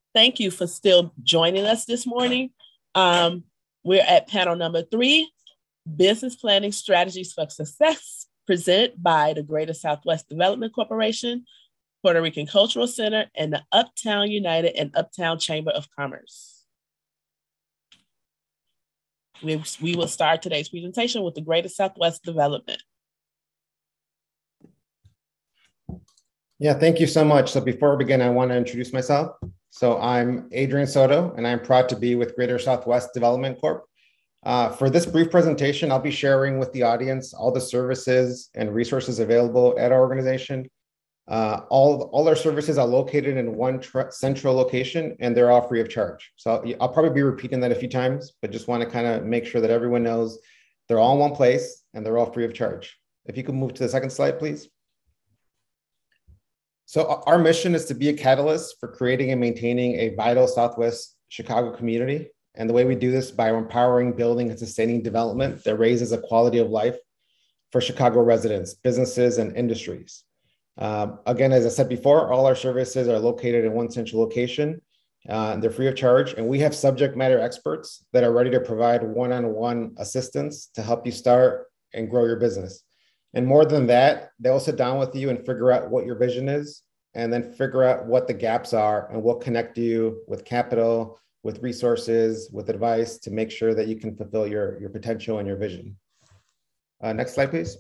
Thank you for still joining us this morning. We're at panel number 3, Business Planning Strategies for Success, presented by the Greater Southwest Development Corporation, Puerto Rican Cultural Center, and the Uptown United and Uptown Chamber of Commerce. We will start today's presentation with the Greater Southwest Development. Yeah, thank you so much. So before we begin, I want to introduce myself. So I'm Adrian Soto, and I'm proud to be with Greater Southwest Development Corp. For this brief presentation, I'll be sharing with the audience all the services and resources available at our organization. All our services are located in one central location, and they're all free of charge. So I'll probably be repeating that a few times, but just want to kind of make sure that everyone knows they're all in one place and they're all free of charge. If you could move to the second slide, please. So our mission is to be a catalyst for creating and maintaining a vital Southwest Chicago community. And the way we do this by empowering, building, and sustaining development that raises a quality of life for Chicago residents, businesses, and industries. Again, as I said before, all our services are located in one central location. They're free of charge. And we have subject matter experts that are ready to provide one-on-one assistance to help you start and grow your business. And more than that, they'll sit down with you and figure out what your vision is, and then figure out what the gaps are, and we'll connect you with capital, with resources, with advice to make sure that you can fulfill your potential and your vision. Next slide, please.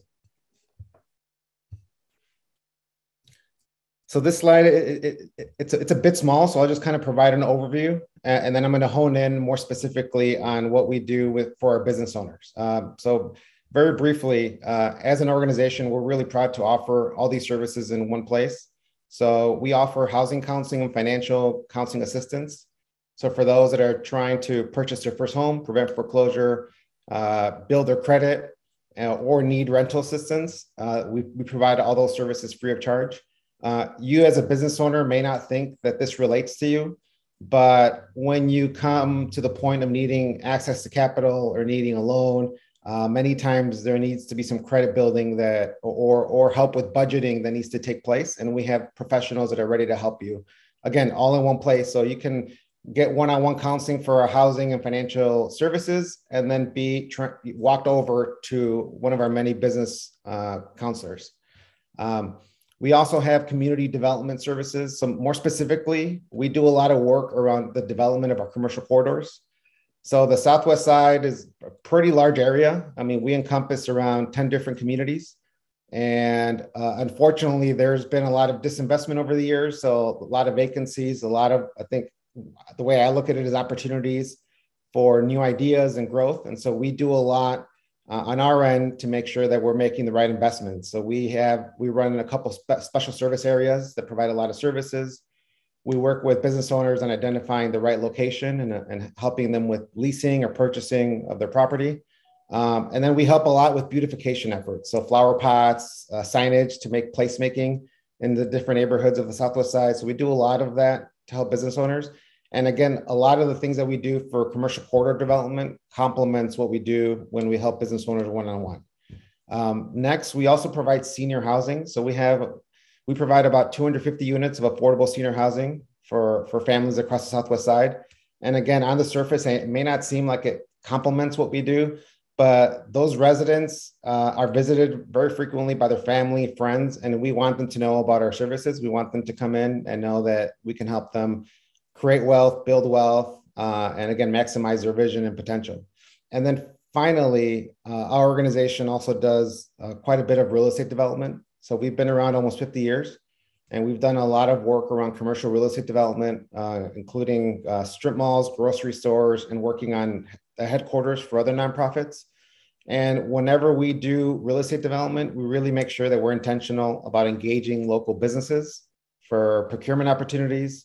So this slide, it's a bit small, so I'll just kind of provide an overview, and then I'm going to hone in more specifically on what we do for our business owners. So very briefly, as an organization, we're really proud to offer all these services in one place. So we offer housing counseling and financial counseling assistance. So for those that are trying to purchase their first home, prevent foreclosure, build their credit, or need rental assistance, we provide all those services free of charge. You as a business owner may not think that this relates to you, but when you come to the point of needing access to capital or needing a loan, many times there needs to be some credit building that or help with budgeting that needs to take place. And we have professionals that are ready to help you. Again, all in one place. So you can get one-on-one counseling for our housing and financial services, and then be walked over to one of our many business counselors. We also have community development services. So more specifically, we do a lot of work around the development of our commercial corridors. So the Southwest side is a pretty large area. I mean, we encompass around 10 different communities. And unfortunately, there's been a lot of disinvestment over the years. So a lot of vacancies, I think the way I look at it is opportunities for new ideas and growth. And so we do a lot on our end to make sure that we're making the right investments. So we run a couple special service areas that provide a lot of services. We work with business owners on identifying the right location and helping them with leasing or purchasing of their property. And then we help a lot with beautification efforts. So flower pots, signage to make placemaking in the different neighborhoods of the Southwest side. So we do a lot of that to help business owners. And again, a lot of the things that we do for commercial corridor development complements what we do when we help business owners one-on-one. Next, we also provide senior housing. So we provide about 250 units of affordable senior housing for families across the Southwest side. And again, on the surface, it may not seem like it complements what we do, but those residents are visited very frequently by their family, friends, and we want them to know about our services. We want them to come in and know that we can help them create wealth, build wealth, and again, maximize their vision and potential. And then finally, our organization also does quite a bit of real estate development. So we've been around almost 50 years, and we've done a lot of work around commercial real estate development, including strip malls, grocery stores, and working on the headquarters for other nonprofits. And whenever we do real estate development, we really make sure that we're intentional about engaging local businesses for procurement opportunities.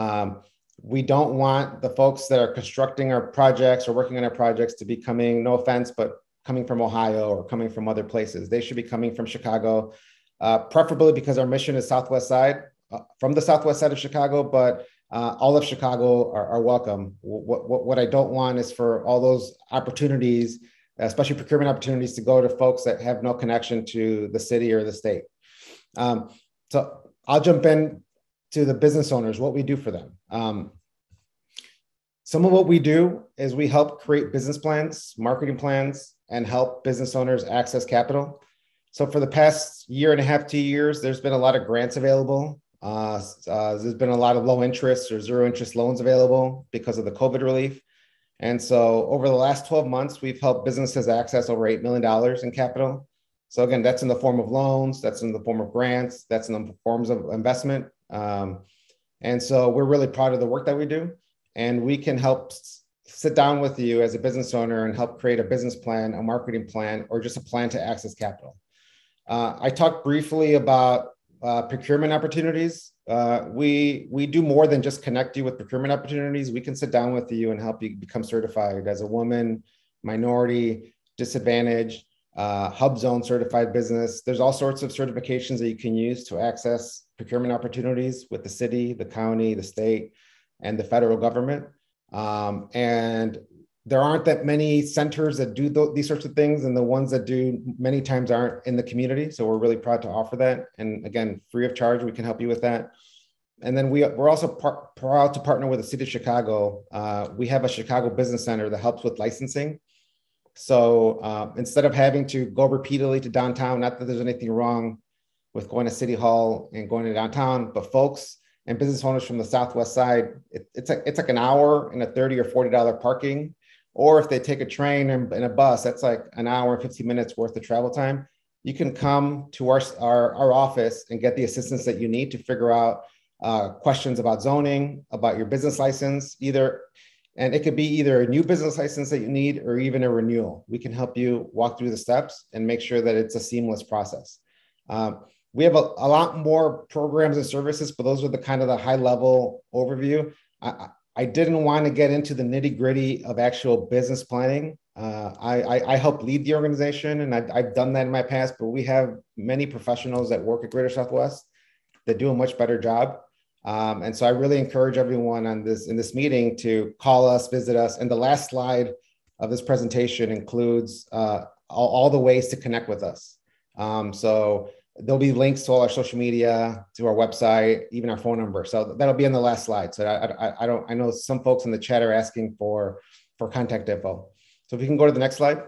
We don't want the folks that are constructing our projects or working on our projects to be coming, no offense, but coming from Ohio or coming from other places. They should be coming from Chicago, preferably because our mission is Southwest side, from the Southwest side of Chicago, but all of Chicago are welcome. What I don't want is for all those opportunities, especially procurement opportunities, to go to folks that have no connection to the city or the state. So I'll jump in to the business owners, what we do for them. Some of what we do is we help create business plans, marketing plans, and help business owners access capital. So for the past year and a half, 2 years, there's been a lot of grants available. There's been a lot of low interest or zero interest loans available because of the COVID relief. And so over the last 12 months, we've helped businesses access over $8 million in capital. So again, that's in the form of loans, that's in the form of grants, that's in the forms of investment. And so we're really proud of the work that we do. And we can help sit down with you as a business owner and help create a business plan, a marketing plan, or just a plan to access capital. I talked briefly about procurement opportunities. We do more than just connect you with procurement opportunities. We can sit down with you and help you become certified as a woman, minority, disadvantaged, hub zone certified business. There's all sorts of certifications that you can use to access procurement opportunities with the city, the county, the state, and the federal government. And there aren't that many centers that do these sorts of things, and the ones that do many times aren't in the community. So we're really proud to offer that. And again, free of charge, we can help you with that. And then we're also proud to partner with the city of Chicago. We have a Chicago Business Center that helps with licensing. So instead of having to go repeatedly to downtown, not that there's anything wrong with going to City Hall and going to downtown, but folks and business owners from the Southwest side, it's like an hour and a $30 or $40 parking. Or if they take a train and a bus, that's like an hour and 15 minutes worth of travel time. You can come to our office and get the assistance that you need to figure out questions about zoning, about your business license, and it could be either a new business license that you need or even a renewal. We can help you walk through the steps and make sure that it's a seamless process. We have a lot more programs and services, but those are the high level overview. I didn't want to get into the nitty gritty of actual business planning. I help lead the organization, and I've done that in my past, but we have many professionals that work at Greater Southwest that do a much better job. And so I really encourage everyone in this meeting to call us, visit us. And the last slide of this presentation includes all the ways to connect with us. So there'll be links to all our social media, to our website, even our phone number. So that'll be in the last slide. So I know some folks in the chat are asking for contact info. So if we can go to the next slide.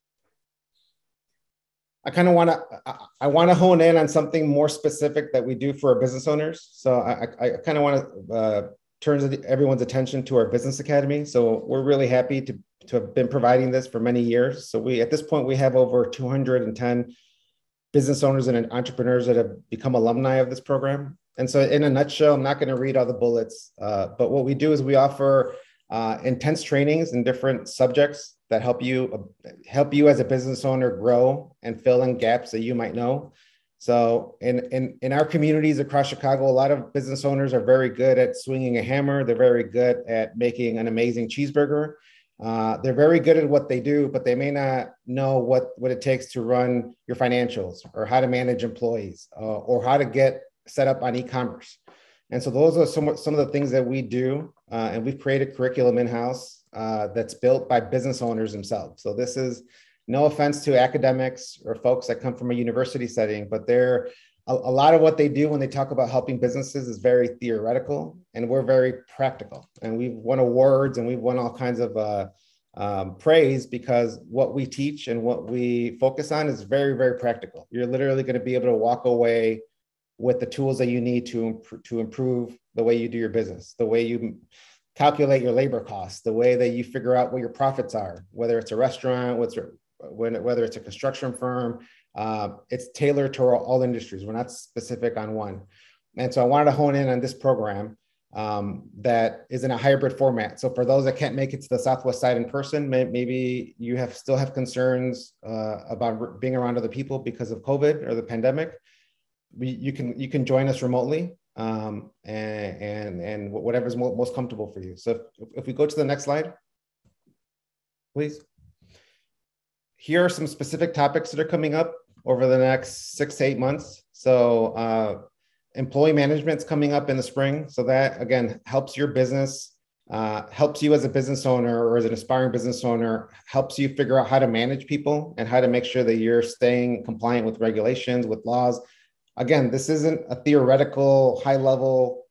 I want to hone in on something more specific that we do for our business owners. So I kind of want to turn everyone's attention to our business academy. So we're really happy to have been providing this for many years. So at this point, we have over 210 business owners and entrepreneurs that have become alumni of this program. And so in a nutshell, I'm not going to read all the bullets, but what we do is we offer intense trainings in different subjects that help you as a business owner grow and fill in gaps that you might know. So in our communities across Chicago, a lot of business owners are very good at swinging a hammer. They're very good at making an amazing cheeseburger. They're very good at what they do, but they may not know what it takes to run your financials or how to manage employees or how to get set up on e-commerce. And so those are some of the things that we do. And we've created curriculum in-house that's built by business owners themselves. So this is no offense to academics or folks that come from a university setting, but they're a lot of what they do when they talk about helping businesses is very theoretical, and we're very practical. And we've won awards and we've won all kinds of praise because what we teach and what we focus on is very, very practical. You're literally going to be able to walk away with the tools that you need to improve the way you do your business, the way you calculate your labor costs, the way that you figure out what your profits are, whether it's a restaurant, whether it's a construction firm. It's tailored to all industries. We're not specific on one. And so I wanted to hone in on this program that is in a hybrid format. So for those that can't make it to the Southwest side in person, maybe you still have concerns about being around other people because of COVID or the pandemic. You can join us remotely and whatever's most comfortable for you. So if we go to the next slide, please. Here are some specific topics that are coming up over the next 6 to 8 months. So employee management is coming up in the spring. So that, again, helps your business, helps you as a business owner or as an aspiring business owner, helps you figure out how to manage people and how to make sure that you're staying compliant with regulations, with laws. Again, this isn't a theoretical, high-level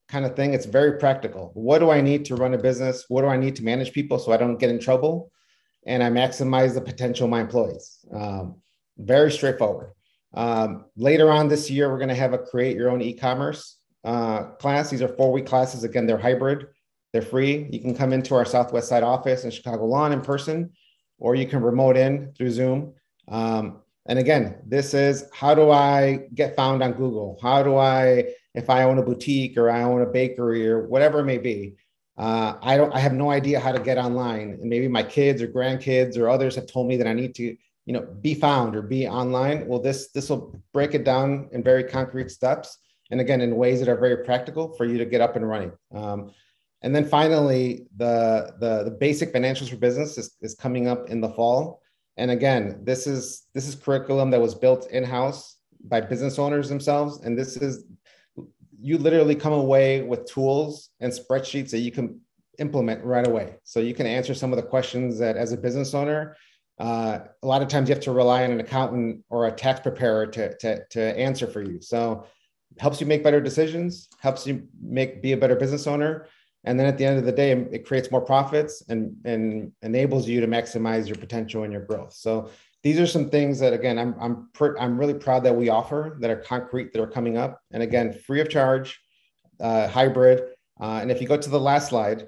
kind of thing. It's very practical. What do I need to run a business? What do I need to manage people so I don't get in trouble? And I maximize the potential of my employees. Very straightforward. Later on this year, we're going to have a create your own e-commerce class. These are 4-week classes. Again, they're hybrid. They're free. You can come into our Southwest Side office in Chicago Lawn in person, or you can remote in through Zoom. And again, this is how do I get found on Google? How do I, if I own a boutique or I own a bakery or whatever it may be, I have no idea how to get online. And maybe my kids or grandkids or others have told me that I need to, be found or be online. Well, this will break it down in very concrete steps. And again, in ways that are very practical for you to get up and running. And then finally, the basic financials for business is coming up in the fall. And again, this is curriculum that was built in-house by business owners themselves. And you literally come away with tools and spreadsheets that you can implement right away. So you can answer some of the questions that as a business owner, a lot of times you have to rely on an accountant or a tax preparer to answer for you. So it helps you make better decisions, helps you be a better business owner. And then at the end of the day, it creates more profits and enables you to maximize your potential and your growth. So these are some things that, again, I'm really proud that we offer that are concrete, that are coming up. And again, free of charge, hybrid. And if you go to the last slide,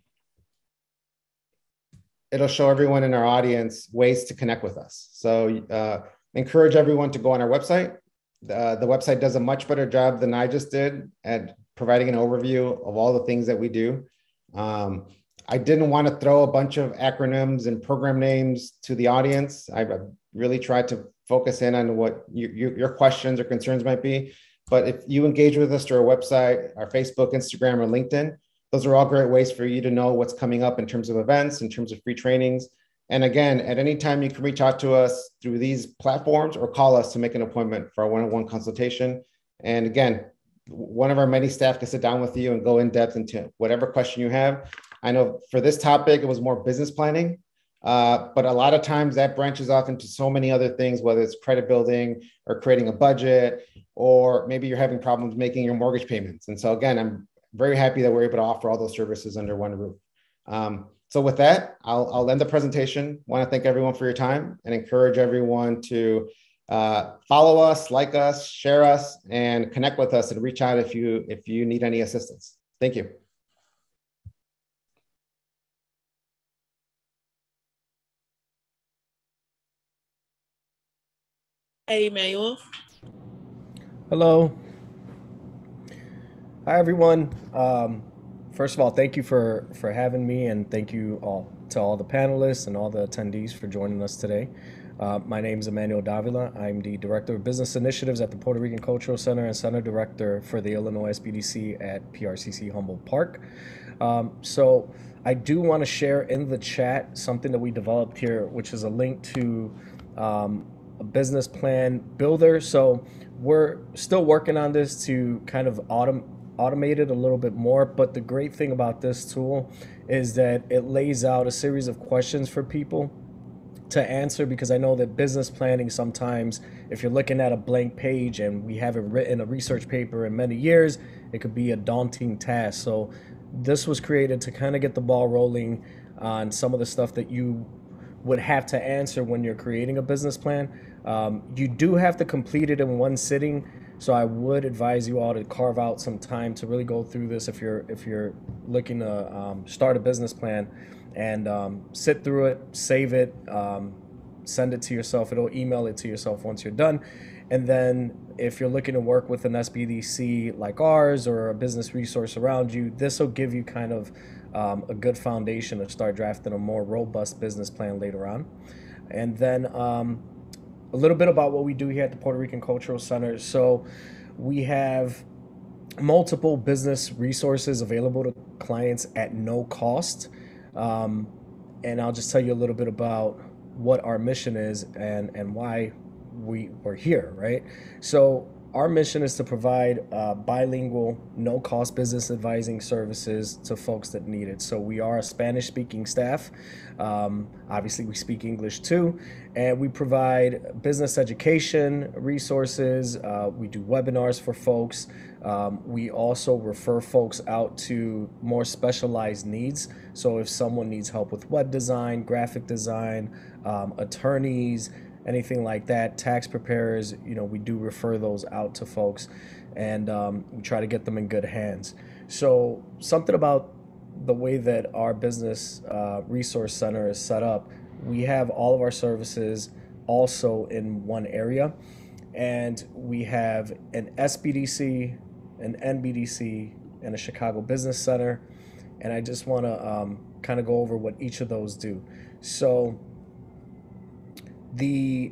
it'll show everyone in our audience ways to connect with us. So encourage everyone to go on our website. The website does a much better job than I just did at providing an overview of all the things that we do. I didn't want to throw a bunch of acronyms and program names to the audience. I really tried to focus in on what your questions or concerns might be. But if you engage with us through our website, our Facebook, Instagram, or LinkedIn, those are all great ways for you to know what's coming up in terms of events, in terms of free trainings. And again, at any time, you can reach out to us through these platforms or call us to make an appointment for a one-on-one consultation. And again, one of our many staff can sit down with you and go in depth into whatever question you have. I know for this topic, it was more business planning, but a lot of times that branches off into so many other things, whether it's credit building or creating a budget, or maybe you're having problems making your mortgage payments. And so again, I'm very happy that we're able to offer all those services under one roof. So with that, I'll end the presentation. I want to thank everyone for your time and encourage everyone to follow us, like us, share us, and connect with us and reach out if you need any assistance. Thank you. Hey, Emmanuel. Hello. Hi, everyone. First of all, thank you for having me, and thank you to all the panelists and all the attendees for joining us today. My name is Emmanuel Davila. I'm the Director of Business Initiatives at the Puerto Rican Cultural Center and Center Director for the Illinois SBDC at PRCC Humboldt Park. So I do want to share in the chat something that we developed here, which is a link to a business plan builder. So we're still working on this to kind of automate it a little bit more. But the great thing about this tool is that it lays out a series of questions for people to answer, because I know that business planning, sometimes if you're looking at a blank page and we haven't written a research paper in many years, it could be a daunting task. So this was created to kind of get the ball rolling on some of the stuff that you would have to answer when you're creating a business plan. You do have to complete it in one sitting, so I would advise you all to carve out some time to really go through this if you're looking to start a business plan, and sit through it, save it, send it to yourself. It'll email it to yourself once you're done. And then if you're looking to work with an SBDC like ours or a business resource around you, this will give you kind of a good foundation to start drafting a more robust business plan later on. And then a little bit about what we do here at the Puerto Rican Cultural Center. So we have multiple business resources available to clients at no cost. And I'll just tell you a little bit about what our mission is and why we're here, right? So Our mission is to provide bilingual, no-cost business advising services to folks that need it. So we are a Spanish-speaking staff. Obviously, we speak English too, and we provide business education resources. We do webinars for folks. We also refer folks out to more specialized needs. So if someone needs help with web design, graphic design, attorneys, anything like that, tax preparers, we do refer those out to folks, and we try to get them in good hands. So something about the way that our business resource center is set up, we have all of our services also in one area, and we have an SBDC, an NBDC, and a Chicago Business Center, and I just want to kind of go over what each of those do. So the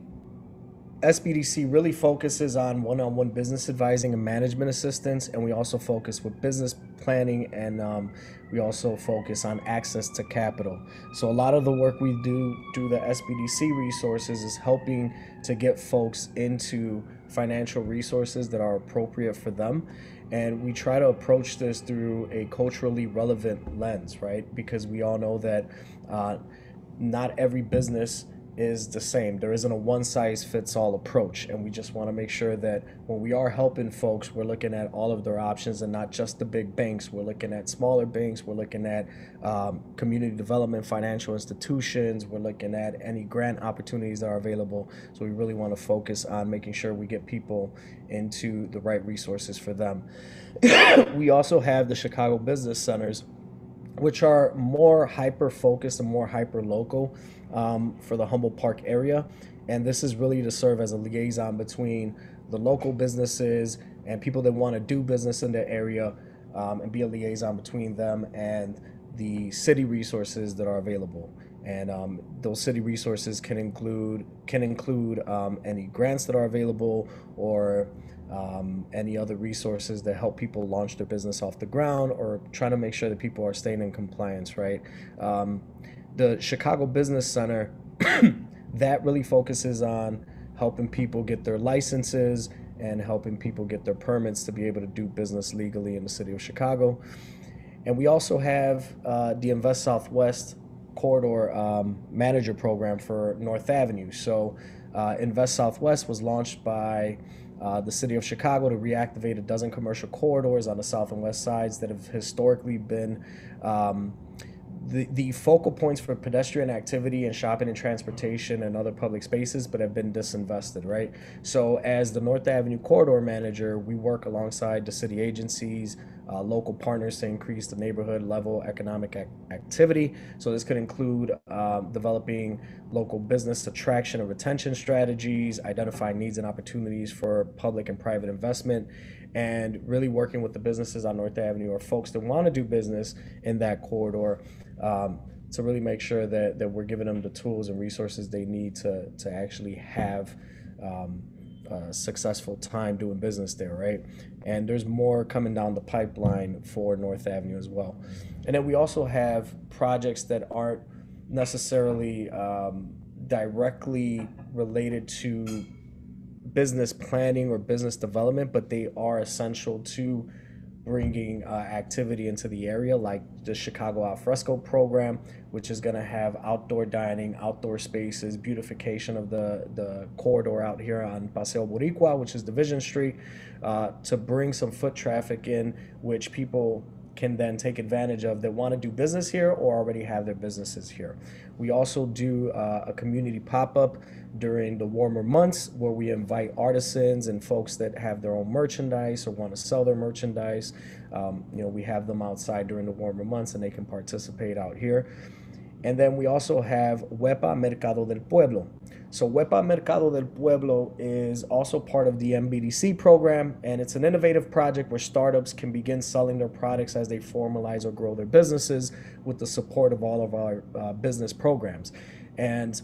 SBDC really focuses on one-on-one business advising and management assistance, and we also focus with business planning, and we also focus on access to capital. So a lot of the work we do through the SBDC resources is helping to get folks into financial resources that are appropriate for them. And we try to approach this through a culturally relevant lens, right? Because we all know that not every business is the same. There isn't a one-size-fits-all approach, and we just want to make sure that when we are helping folks, we're looking at all of their options and not just the big banks. We're looking at smaller banks, we're looking at community development financial institutions, we're looking at any grant opportunities that are available. So we really want to focus on making sure we get people into the right resources for them. We also have the Chicago Business Centers, which are more hyper-focused and more hyper-local for the Humboldt Park area. And this is really to serve as a liaison between the local businesses and people that want to do business in the area, and be a liaison between them and the city resources that are available. And those city resources can include any grants that are available, or any other resources that help people launch their business off the ground, or trying to make sure that people are staying in compliance, right? The Chicago Business Center, that really focuses on helping people get their licenses and helping people get their permits to be able to do business legally in the city of Chicago. And we also have the Invest Southwest Corridor Manager Program for North Avenue. So Invest Southwest was launched by the city of Chicago to reactivate a dozen commercial corridors on the south and west sides that have historically been the focal points for pedestrian activity and shopping and transportation and other public spaces, but have been disinvested, right? So as the North Avenue Corridor Manager, we work alongside the city agencies, local partners to increase the neighborhood level economic activity. So this could include developing local business attraction and retention strategies, identifying needs and opportunities for public and private investment, and really working with the businesses on North Avenue or folks that want to do business in that corridor, to really make sure that we're giving them the tools and resources they need to actually have a successful time doing business there, right? And there's more coming down the pipeline for North Avenue as well. And then we also have projects that aren't necessarily directly related to business planning or business development, but they are essential to bringing activity into the area, like the Chicago Alfresco program, which is going to have outdoor dining, outdoor spaces, beautification of the corridor out here on Paseo Boricua, which is Division Street, to bring some foot traffic in, which people can then take advantage of that want to do business here or already have their businesses here. We also do a community pop-up during the warmer months where we invite artisans and folks that have their own merchandise or want to sell their merchandise. We have them outside during the warmer months and they can participate out here. And then we also have Huepa Mercado del Pueblo. So Huepa Mercado del Pueblo is also part of the MBDC program, and it's an innovative project where startups can begin selling their products as they formalize or grow their businesses with the support of all of our business programs. And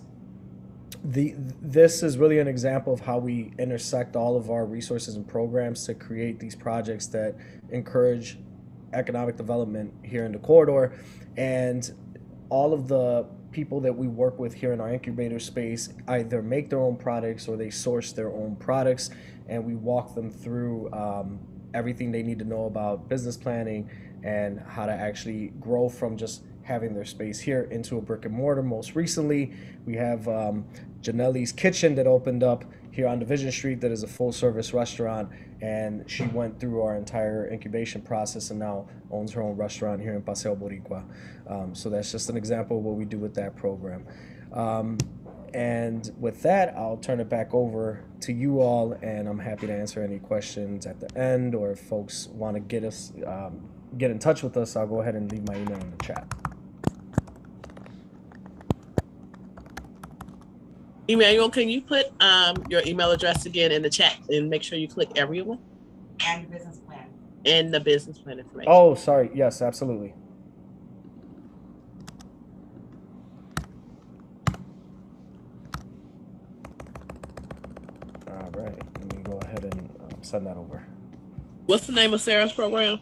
this is really an example of how we intersect all of our resources and programs to create these projects that encourage economic development here in the corridor. And all of the people that we work with here in our incubator space either make their own products or they source their own products, and we walk them through everything they need to know about business planning and how to actually grow from just having their space here into a brick and mortar. Most recently, we have Janelle's Kitchen that opened up here on Division Street that is a full service restaurant, and she went through our entire incubation process and now owns her own restaurant here in Paseo Boricua. So that's just an example of what we do with that program. And with that, I'll turn it back over to you all, and I'm happy to answer any questions at the end, or if folks want to get in touch with us, I'll go ahead and leave my email in the chat. Emmanuel, can you put your email address again in the chat and make sure you click everyone? And the business plan. And the business plan information. Oh, sorry. Yes, absolutely. All right. Let me go ahead and send that over. What's the name of Sarah's program?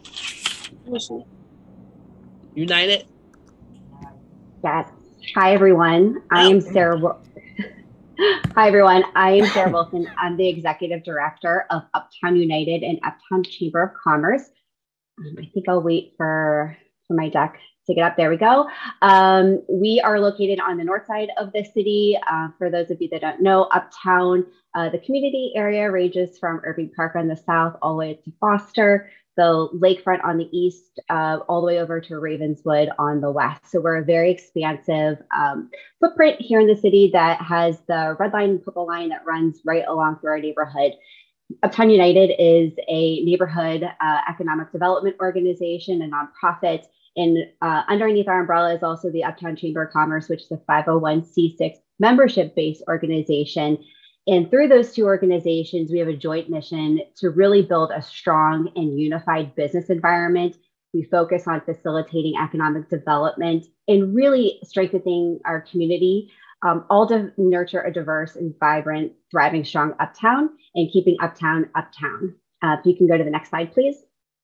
United? Yes. Hi, everyone. I am Sarah. Hi, everyone. I am Sarah Wilson. I'm the executive director of Uptown United and Uptown Chamber of Commerce. I think I'll wait for my deck to get up. There we go. We are located on the north side of the city. For those of you that don't know, Uptown, the community area ranges from Irving Park on the south all the way to Foster, the lakefront on the east, all the way over to Ravenswood on the west. So we're a very expansive footprint here in the city that has the red line and purple line that runs right along through our neighborhood. Uptown United is a neighborhood economic development organization, a nonprofit, and underneath our umbrella is also the Uptown Chamber of Commerce, which is a 501c6 membership-based organization. And through those two organizations, we have a joint mission to really build a strong and unified business environment. We focus on facilitating economic development and really strengthening our community, all to nurture a diverse and vibrant, thriving, strong Uptown and keeping Uptown, Uptown. If you can go to the next slide, please.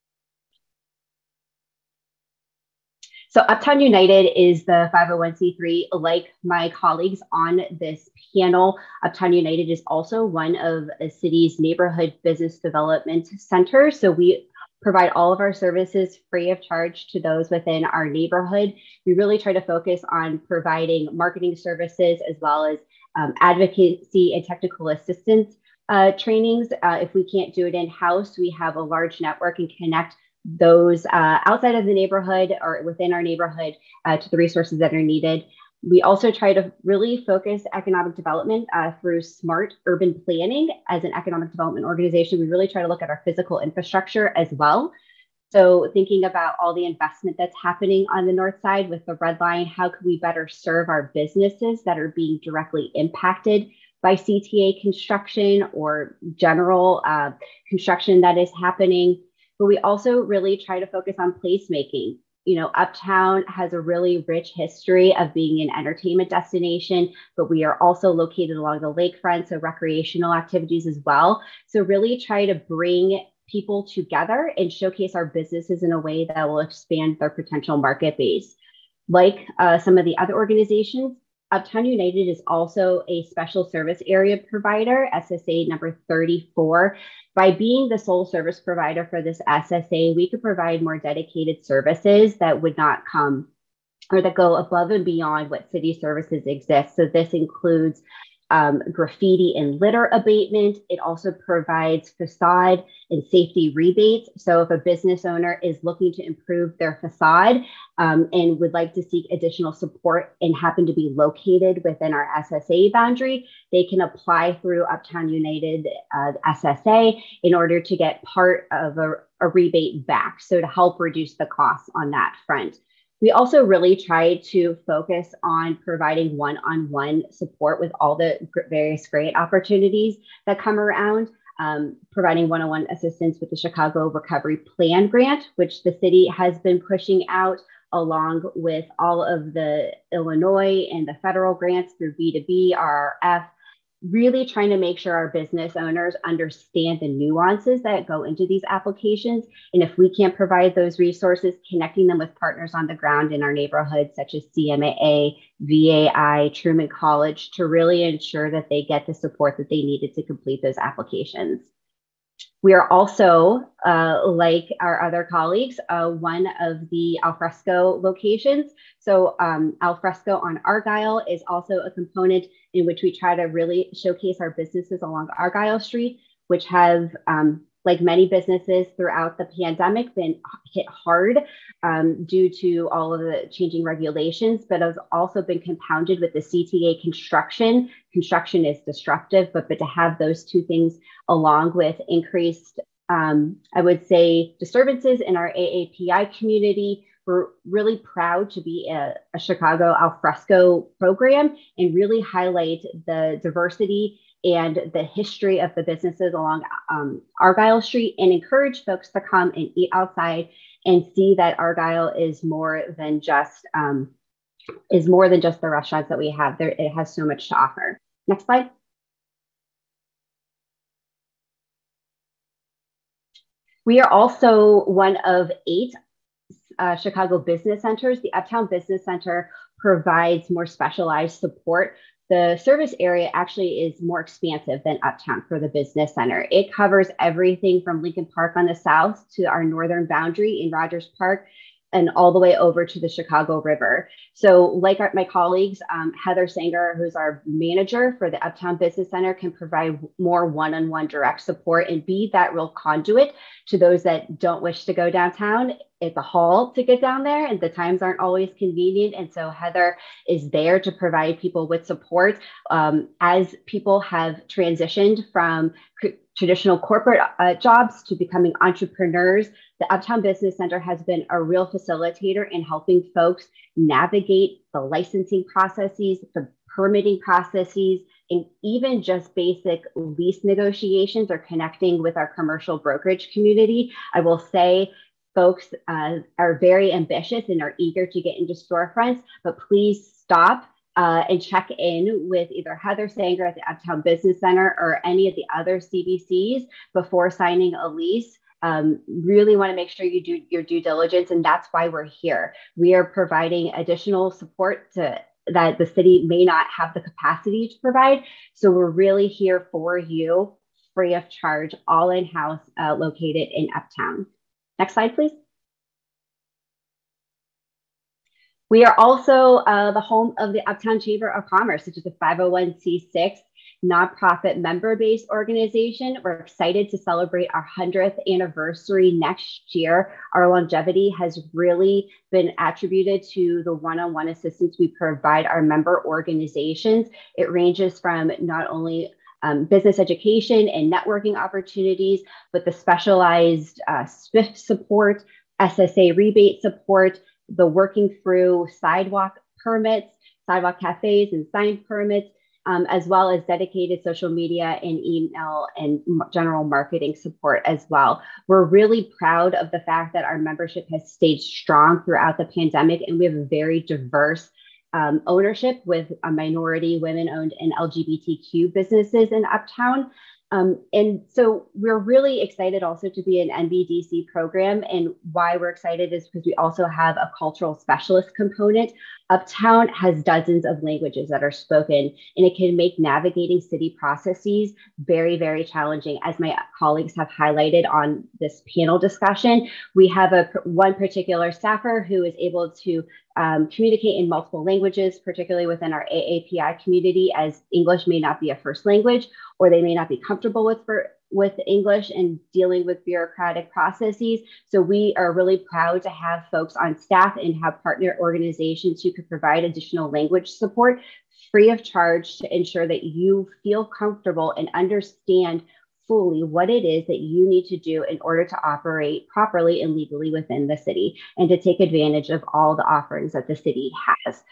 So Uptown United is the 501c3. Like my colleagues on this panel, Uptown United is also one of a city's neighborhood business development centers. So we provide all of our services free of charge to those within our neighborhood. We really try to focus on providing marketing services as well as advocacy and technical assistance trainings. If we can't do it in-house, we have a large network and connect those outside of the neighborhood or within our neighborhood to the resources that are needed. We also try to really focus economic development through smart urban planning. As an economic development organization, we really try to look at our physical infrastructure as well. So thinking about all the investment that's happening on the north side with the red line, how can we better serve our businesses that are being directly impacted by CTA construction or general construction that is happening? But we also really try to focus on placemaking. You know, Uptown has a really rich history of being an entertainment destination, but we are also located along the lakefront, so recreational activities as well. So really try to bring people together and showcase our businesses in a way that will expand their potential market base. Like some of the other organizations, Uptown United is also a special service area provider, SSA number 34. By being the sole service provider for this SSA, we could provide more dedicated services that would not come or that go above and beyond what city services exist. So this includes graffiti and litter abatement. It also provides facade and safety rebates. So if a business owner is looking to improve their facade and would like to seek additional support and happen to be located within our SSA boundary, they can apply through Uptown United SSA in order to get part of a rebate back. So to help reduce the costs on that front. We also really try to focus on providing one-on-one support with all the various grant opportunities that come around, providing one-on-one assistance with the Chicago Recovery Plan grant, which the city has been pushing out along with all of the Illinois and the federal grants through B2B, RRF. really trying to make sure our business owners understand the nuances that go into these applications. And if we can't provide those resources, connecting them with partners on the ground in our neighborhoods, such as CMAA, VAI, Truman College, to really ensure that they get the support that they needed to complete those applications. We are also, like our other colleagues, one of the alfresco locations. So alfresco on Argyle is also a component in which we try to really showcase our businesses along Argyle Street, which have, like many businesses throughout the pandemic, been hit hard due to all of the changing regulations, but has also been compounded with the CTA construction. Construction is disruptive, but to have those two things along with increased, I would say, disturbances in our AAPI community, we're really proud to be a Chicago alfresco program and really highlight the diversity and the history of the businesses along Argyle Street, and encourage folks to come and eat outside and see that Argyle is more than just the restaurants that we have. There, it has so much to offer. Next slide. We are also one of 8 Chicago business centers. The Uptown Business Center provides more specialized support. The service area actually is more expansive than Uptown for the business center. It covers everything from Lincoln Park on the south to our northern boundary in Rogers Park, and all the way over to the Chicago River. So like my colleagues, Heather Sanger, who's our manager for the Uptown Business Center, can provide more one-on-one direct support and be that real conduit to those that don't wish to go downtown. It's a haul to get down there and the times aren't always convenient. And so Heather is there to provide people with support as people have transitioned from traditional corporate jobs to becoming entrepreneurs. The Uptown Business Center has been a real facilitator in helping folks navigate the licensing processes, the permitting processes, and even just basic lease negotiations or connecting with our commercial brokerage community. I will say folks are very ambitious and are eager to get into storefronts, but please stop and check in with either Heather Sanger at the Uptown Business Center or any of the other CBCs before signing a lease. Really want to make sure you do your due diligence, and that's why we're here. We are providing additional support that the city may not have the capacity to provide. So we're really here for you, free of charge, all in-house, located in Uptown. Next slide, please. We are also the home of the Uptown Chamber of Commerce, which is a 501c6 nonprofit member-based organization. We're excited to celebrate our 100th anniversary next year. Our longevity has really been attributed to the one-on-one assistance we provide our member organizations. It ranges from not only business education and networking opportunities, but the specialized SWIFT support, SSA rebate support, the working through sidewalk permits, sidewalk cafes and sign permits, as well as dedicated social media and email and general marketing support as well. We're really proud of the fact that our membership has stayed strong throughout the pandemic, and we have a very diverse ownership with a minority, women-owned, and LGBTQ businesses in Uptown. And so we're really excited also to be an NBDC program. And why we're excited is because we also have a cultural specialist component. Uptown has dozens of languages that are spoken, and it can make navigating city processes very, very challenging. As my colleagues have highlighted on this panel discussion, we have one particular staffer who is able to communicate in multiple languages, particularly within our AAPI community, as English may not be a first language, or they may not be comfortable with English and dealing with bureaucratic processes. So we are really proud to have folks on staff and have partner organizations who could provide additional language support free of charge to ensure that you feel comfortable and understand fully what it is that you need to do in order to operate properly and legally within the city and to take advantage of all the offerings that the city has.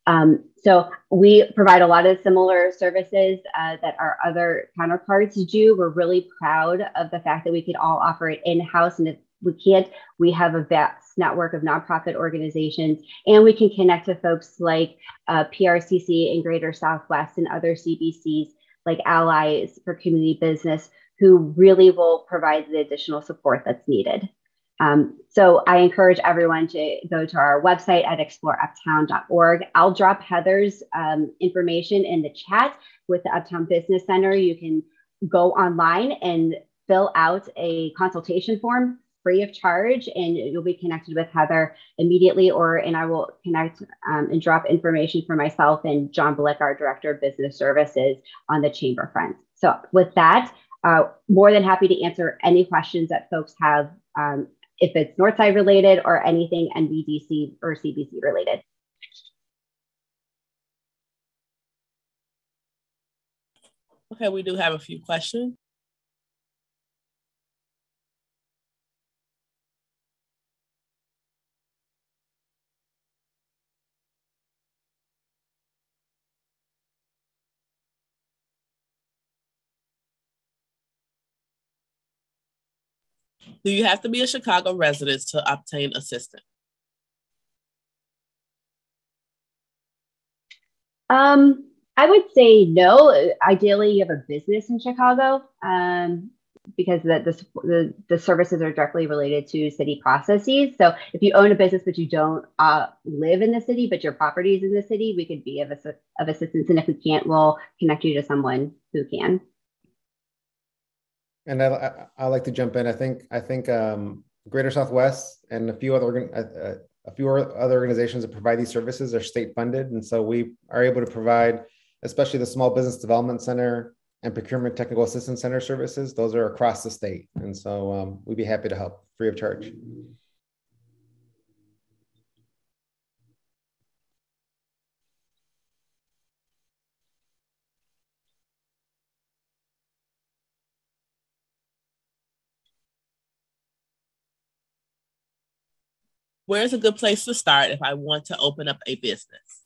So we provide a lot of similar services that our other counterparts do. We're really proud of the fact that we can all operate in-house, and if we can't, we have a vast network of nonprofit organizations, and we can connect to folks like PRCC in Greater Southwest and other CBCs like allies for community business who really will provide the additional support that's needed. So I encourage everyone to go to our website at exploreuptown.org. I'll drop Heather's information in the chat with the Uptown Business Center. You can go online and fill out a consultation form free of charge, and you'll be connected with Heather immediately, and I will connect and drop information for myself and John Blick, our Director of Business Services, on the Chamber front. So with that, more than happy to answer any questions that folks have, if it's Northside related or anything NBDC or CBC related. Okay, we do have a few questions. Do you have to be a Chicago resident to obtain assistance? I would say no. Ideally, you have a business in Chicago because the services are directly related to city processes. So if you own a business but you don't live in the city, but your property is in the city, we could be of assistance. And if we can't, we'll connect you to someone who can. And I like to jump in. I think Greater Southwest and a few other organizations that provide these services are state funded, and so we are able to provide, especially the Small Business Development Center and Procurement Technical Assistance Center services. Those are across the state, and so we'd be happy to help free of charge. Where's a good place to start if I want to open up a business?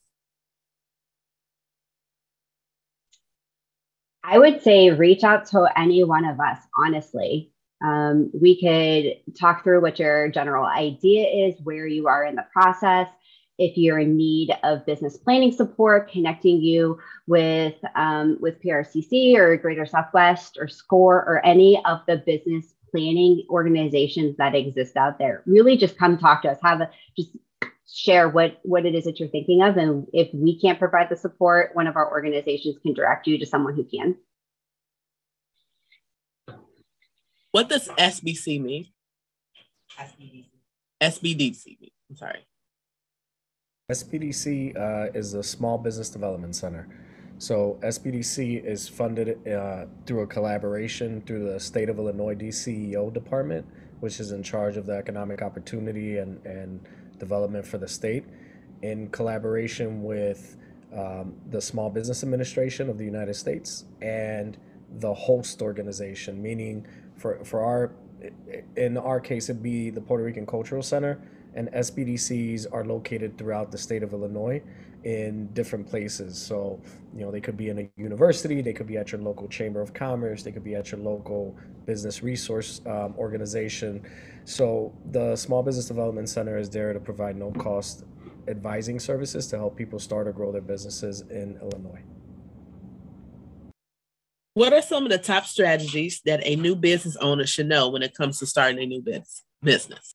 I would say reach out to any one of us, honestly. We could talk through what your general idea is, where you are in the process. If you're in need of business planning support, connecting you with PRCC or Greater Southwest or SCORE or any of the business planning organizations that exist out there. Really just come talk to us, just share what it is that you're thinking of. And if we can't provide the support, one of our organizations can direct you to someone who can. What does SBC mean? SBDC mean, I'm sorry. SBDC is a Small Business Development Center. So SBDC is funded through a collaboration through the State of Illinois DCEO department, which is in charge of the economic opportunity and development for the state, in collaboration with the Small Business Administration of the United States and the host organization, meaning in our case, it'd be the Puerto Rican Cultural Center, and SBDCs are located throughout the state of Illinois in different places. So, they could be in a university, they could be at your local chamber of commerce, they could be at your local business resource organization. So the Small Business Development Center is there to provide no-cost advising services to help people start or grow their businesses in Illinois. What are some of the top strategies that a new business owner should know when it comes to starting a new business?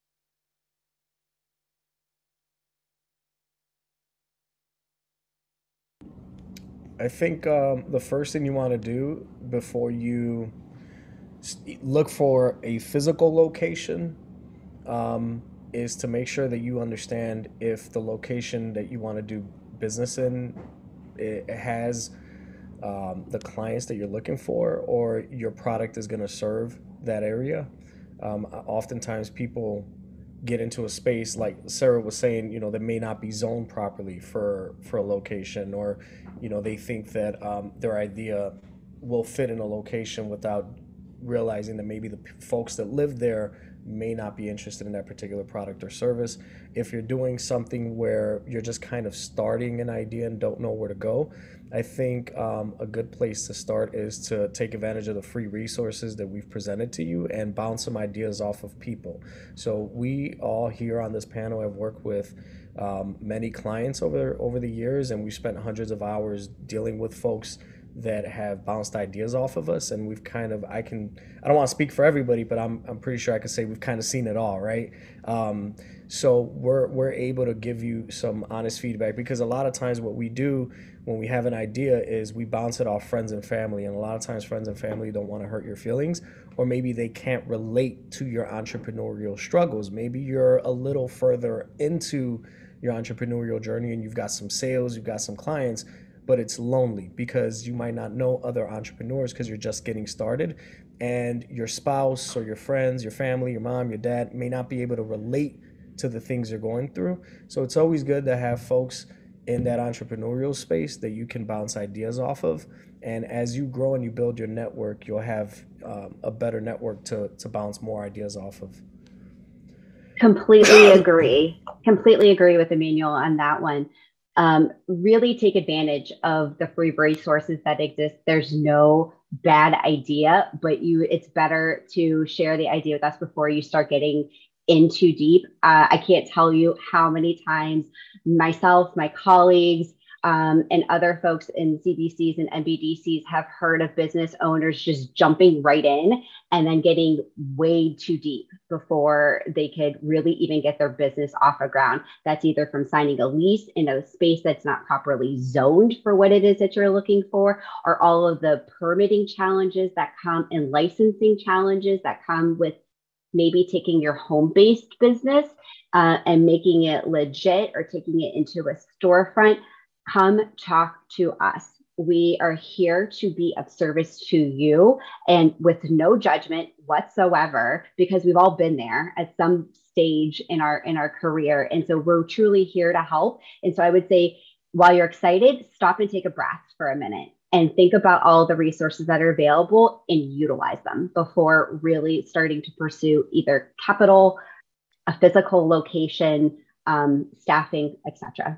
I think the first thing you want to do before you look for a physical location is to make sure that you understand if the location that you want to do business in it has the clients that you're looking for, or your product is going to serve that area. Oftentimes people get into a space, like Sarah was saying, that may not be zoned properly for a location, or they think that their idea will fit in a location without realizing that maybe the folks that live there may not be interested in that particular product or service. If you're doing something where you're just kind of starting an idea and don't know where to go, I think a good place to start is to take advantage of the free resources that we've presented to you and bounce some ideas off of people. So we all here on this panel have worked with many clients over the years, and we spent hundreds of hours dealing with folks that have bounced ideas off of us, and we've kind of, I don't want to speak for everybody, but I'm pretty sure I could say we've kind of seen it all, right? So we're able to give you some honest feedback, because a lot of times what we do when we have an idea is we bounce it off friends and family, and a lot of times friends and family don't want to hurt your feelings, or maybe they can't relate to your entrepreneurial struggles. Maybe you're a little further into your entrepreneurial journey and you've got some sales, you've got some clients, but it's lonely because you might not know other entrepreneurs because you're just getting started, and your spouse or your friends, your family, your mom, your dad may not be able to relate to the things you're going through. So it's always good to have folks in that entrepreneurial space that you can bounce ideas off of. And as you grow and you build your network, you'll have a better network to bounce more ideas off of. Completely agree. Completely agree with Emmanuel on that one. Really take advantage of the free resources that exist. There's no bad idea, but it's better to share the idea with us before you start getting in too deep. I can't tell you how many times myself, my colleagues, and other folks in CBCs and MBDCs have heard of business owners just jumping right in and then getting way too deep before they could really even get their business off the ground. That's either from signing a lease in a space that's not properly zoned for what it is that you're looking for, or all of the permitting challenges that come and licensing challenges that come with maybe taking your home-based business and making it legit or taking it into a storefront. Come talk to us. We are here to be of service to you, and with no judgment whatsoever, because we've all been there at some stage in our career. And so we're truly here to help. And so I would say, while you're excited, stop and take a breath for a minute and think about all the resources that are available and utilize them before really starting to pursue either capital, a physical location, staffing, etc.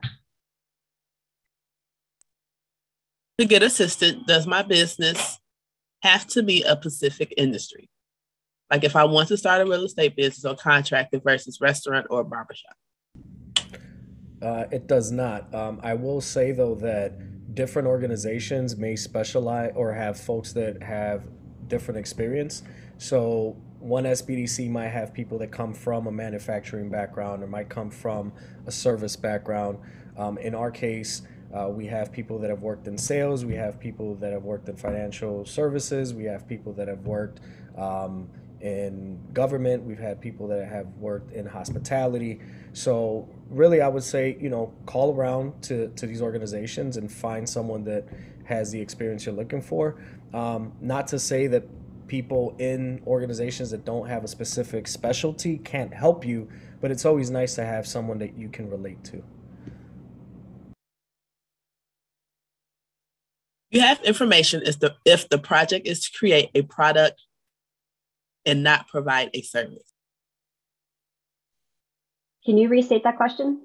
To get assistance, does my business have to be a specific industry? Like if I want to start a real estate business or contractor versus restaurant or barbershop? It does not. I will say, though, that different organizations may specialize or have folks that have different experience. So one SBDC might have people that come from a manufacturing background or might come from a service background. In our case, we have people that have worked in sales, we have people that have worked in financial services, we have people that have worked in government, we've had people that have worked in hospitality. So really, I would say, call around to these organizations and find someone that has the experience you're looking for. Not to say that people in organizations that don't have a specific specialty can't help you, but it's always nice to have someone that you can relate to. You have information if the project is to create a product and not provide a service. Can you restate that question?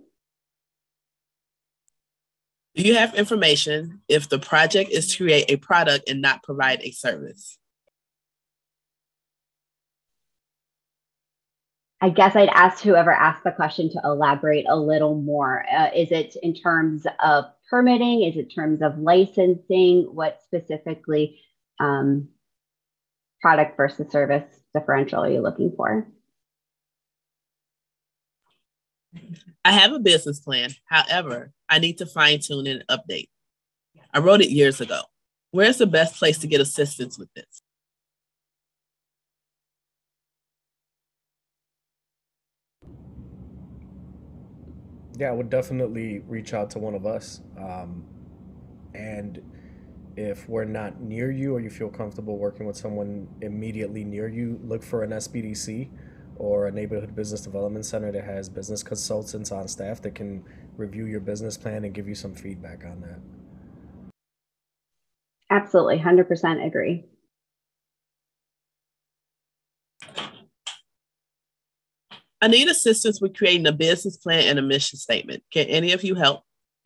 Do you have information if the project is to create a product and not provide a service? I guess I'd ask whoever asked the question to elaborate a little more. Is it in terms of permitting? Is it in terms of licensing? What specifically product versus service differential are you looking for? I have a business plan. However, I need to fine tune and update. I wrote it years ago. Where's the best place to get assistance with this? Yeah, I would definitely reach out to one of us. And if we're not near you or you feel comfortable working with someone immediately near you, look for an SBDC or a neighborhood business development center that has business consultants on staff that can review your business plan and give you some feedback on that. Absolutely, 100% agree. I need assistance with creating a business plan and a mission statement. Can any of you help?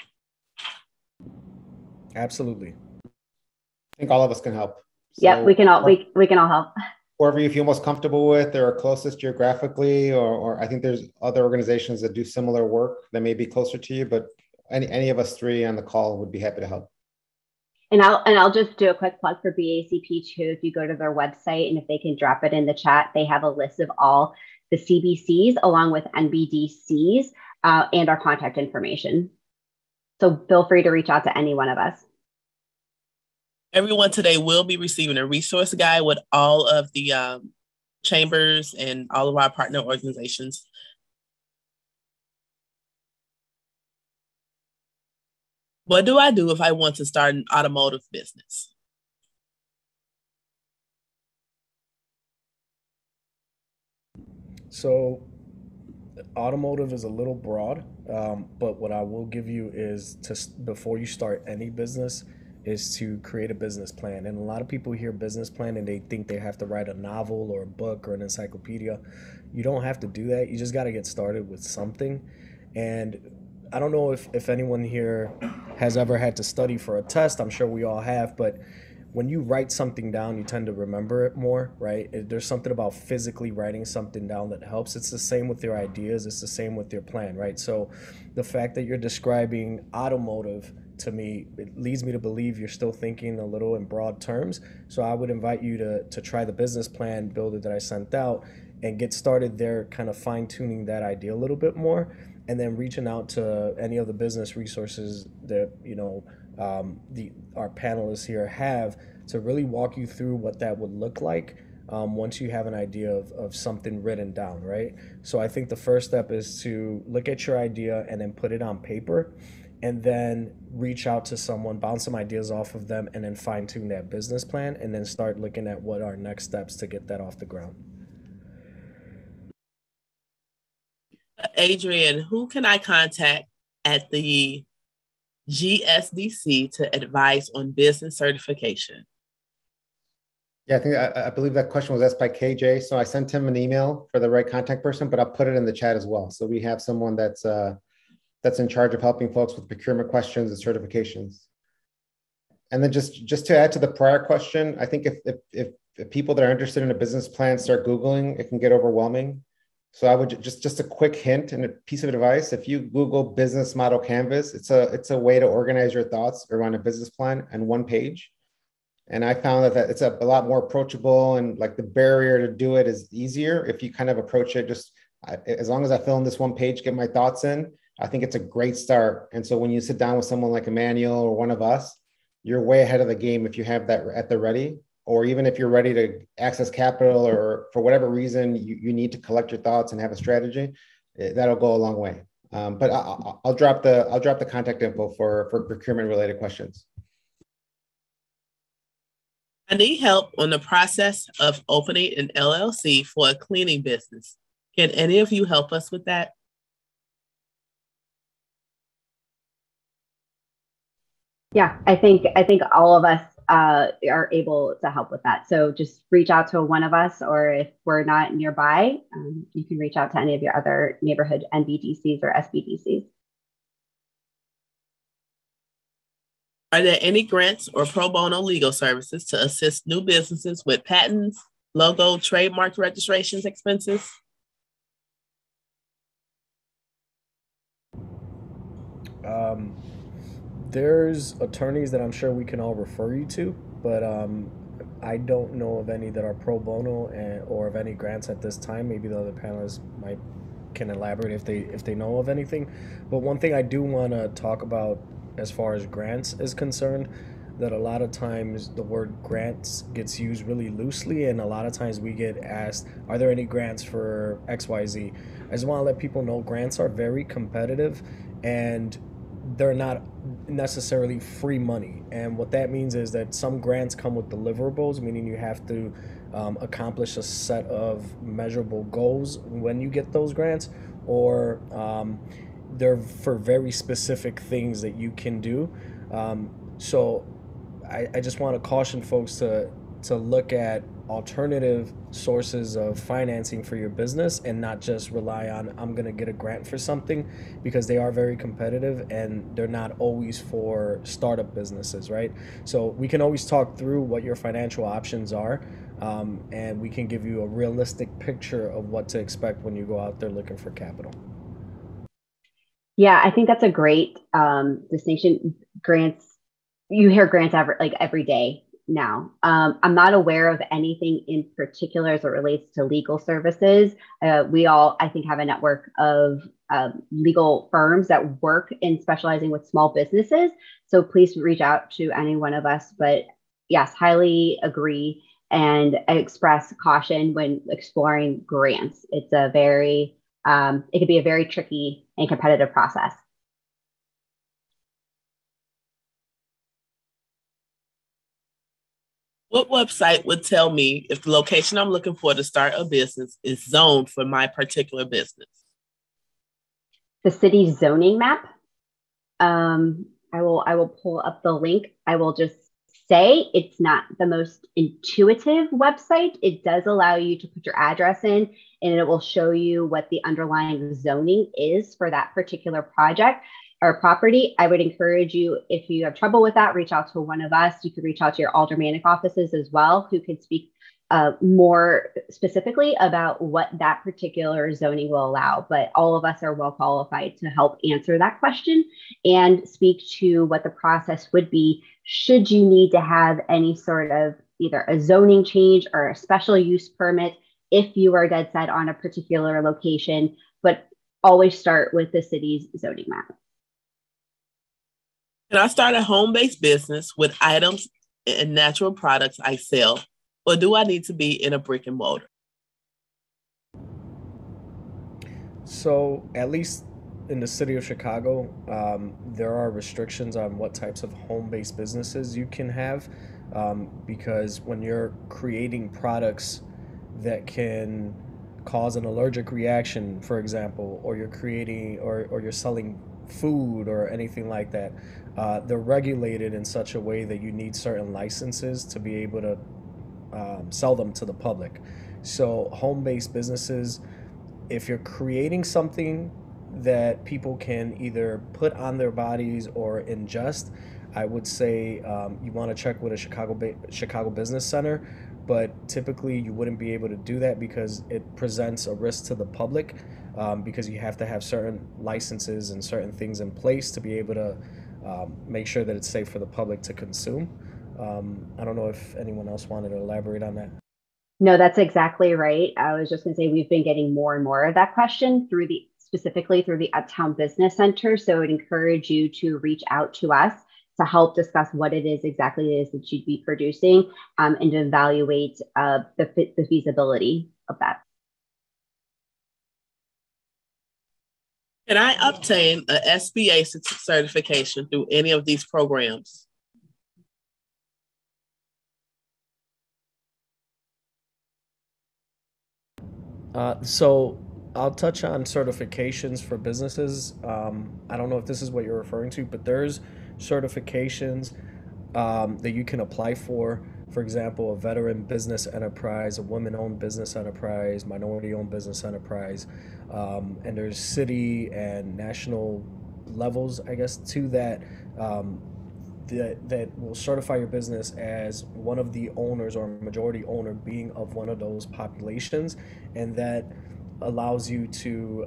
Absolutely. I think all of us can help. Yep, we can all help. Whoever you feel most comfortable with or closest geographically, or I think there's other organizations that do similar work that may be closer to you, but any of us three on the call would be happy to help. And I'll just do a quick plug for BACP too. If you go to their website and if they can drop it in the chat, they have a list of all the CBCs along with NBDCs and our contact information. So feel free to reach out to any one of us. Everyone today will be receiving a resource guide with all of the chambers and all of our partner organizations. What do I do if I want to start an automotive business? So automotive is a little broad, but what I will give you is before you start any business is to create a business plan. And a lot of people hear business plan and they think they have to write a novel or a book or an encyclopedia. You don't have to do that. You just got to get started with something. And I don't know if anyone here has ever had to study for a test. I'm sure we all have, but when you write something down, you tend to remember it more, right? There's something about physically writing something down that helps. It's the same with your ideas. It's the same with your plan, right? So the fact that you're describing automotive, to me, it leads me to believe you're still thinking a little in broad terms. So I would invite you to try the business plan builder that I sent out and get started there, kind of fine tuning that idea a little bit more, and then reaching out to any of the business resources that, our panelists here have to really walk you through what that would look like once you have an idea of something written down, right? So I think the first step is to look at your idea and then put it on paper, and then reach out to someone, bounce some ideas off of them, and then fine tune that business plan, and then start looking at what are next steps to get that off the ground. Adrian, who can I contact at the GSDC to advise on business certification? Yeah, I believe that question was asked by KJ. So I sent him an email for the right contact person, but I'll put it in the chat as well. So we have someone that's in charge of helping folks with procurement questions and certifications. And then just to add to the prior question, I think if people that are interested in a business plan start Googling, it can get overwhelming. So I would just a quick hint and a piece of advice. If you Google business model canvas, it's a way to organize your thoughts around a business plan on one page. And I found that it's a lot more approachable, and like the barrier to do it is easier if you kind of approach it as long as I fill in this one page, get my thoughts in. I think it's a great start. And so when you sit down with someone like Emmanuel or one of us, you're way ahead of the game if you have that at the ready. Or even if you're ready to access capital, or for whatever reason you need to collect your thoughts and have a strategy, that'll go a long way. But I'll drop the contact info for procurement related questions. I need help on the process of opening an LLC for a cleaning business. Can any of you help us with that? Yeah, I think all of us are able to help with that. So just reach out to one of us, or if we're not nearby, you can reach out to any of your other neighborhood NBDCs or SBDCs. Are there any grants or pro bono legal services to assist new businesses with patents, logo, trademark registrations expenses? There's attorneys that I'm sure we can all refer you to, but I don't know of any that are pro bono or of any grants at this time. Maybe the other panelists can elaborate if they know of anything. But one thing I do want to talk about as far as grants is concerned, that a lot of times the word grants gets used really loosely, and a lot of times we get asked, are there any grants for XYZ? I just want to let people know grants are very competitive, and they're not necessarily free money. And what that means is that some grants come with deliverables, meaning you have to accomplish a set of measurable goals when you get those grants, or they're for very specific things that you can do. So I just want to caution folks to look at alternative sources of financing for your business, and not just rely on, I'm going to get a grant for something, because they are very competitive and they're not always for startup businesses, right? So we can always talk through what your financial options are, and we can give you a realistic picture of what to expect when you go out there looking for capital. Yeah, I think that's a great distinction. Grants you hear grants every day now. I'm not aware of anything in particular as it relates to legal services. We all, I think, have a network of legal firms that work in specializing with small businesses. So please reach out to any one of us. But yes, highly agree and express caution when exploring grants. It's a very, it can be a very tricky and competitive process. What website would tell me if the location I'm looking for to start a business is zoned for my particular business? The city's zoning map. I will pull up the link. I will just say it's not the most intuitive website. It does allow you to put your address in, and it will show you what the underlying zoning is for that particular project or property. I would encourage you, if you have trouble with that, reach out to one of us. You could reach out to your aldermanic offices as well, who could speak more specifically about what that particular zoning will allow. But all of us are well qualified to help answer that question and speak to what the process would be should you need to have any sort of either a zoning change or a special use permit if you are dead set on a particular location. But always start with the city's zoning map. Can I start a home-based business with items and natural products I sell, or do I need to be in a brick and mortar? So at least in the city of Chicago, there are restrictions on what types of home-based businesses you can have, because when you're creating products that can cause an allergic reaction, for example, or you're creating or you're selling food or anything like that, they're regulated in such a way that you need certain licenses to be able to sell them to the public. So home-based businesses, if you're creating something that people can either put on their bodies or ingest, I would say you want to check with a Chicago Business Center, but typically you wouldn't be able to do that because it presents a risk to the public, because you have to have certain licenses and certain things in place to be able to make sure that it's safe for the public to consume. I don't know if anyone else wanted to elaborate on that. No, that's exactly right. I was just going to say we've been getting more and more of that question specifically through the Uptown Business Center. So I would encourage you to reach out to us to help discuss what it is exactly it is that you'd be producing, and to evaluate the feasibility of that. Can I obtain a SBA certification through any of these programs? So I'll touch on certifications for businesses. I don't know if this is what you're referring to, but there's certifications that you can apply for. For example, a veteran business enterprise, a women-owned business enterprise, minority-owned business enterprise, and there's city and national levels, I guess, to that. That will certify your business as one of the owners or majority owner being of one of those populations, and that allows you to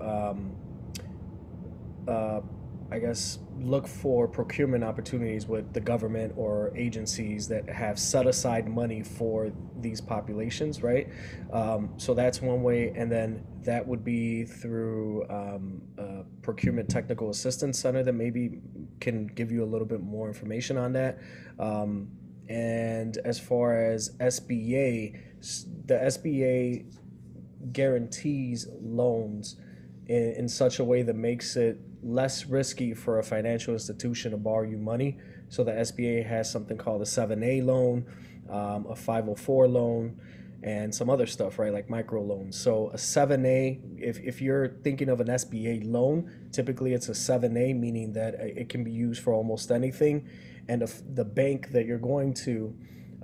I guess look for procurement opportunities with the government or agencies that have set aside money for these populations, right? So that's one way, and then that would be through a procurement technical assistance center that maybe can give you a little bit more information on that. And as far as SBA, the SBA guarantees loans in such a way that makes it less risky for a financial institution to borrow you money. So the SBA has something called a 7A loan, a 504 loan, and some other stuff, right, like micro loans. So a 7A, if you're thinking of an SBA loan, typically it's a 7A, meaning that it can be used for almost anything. And the bank that you're going to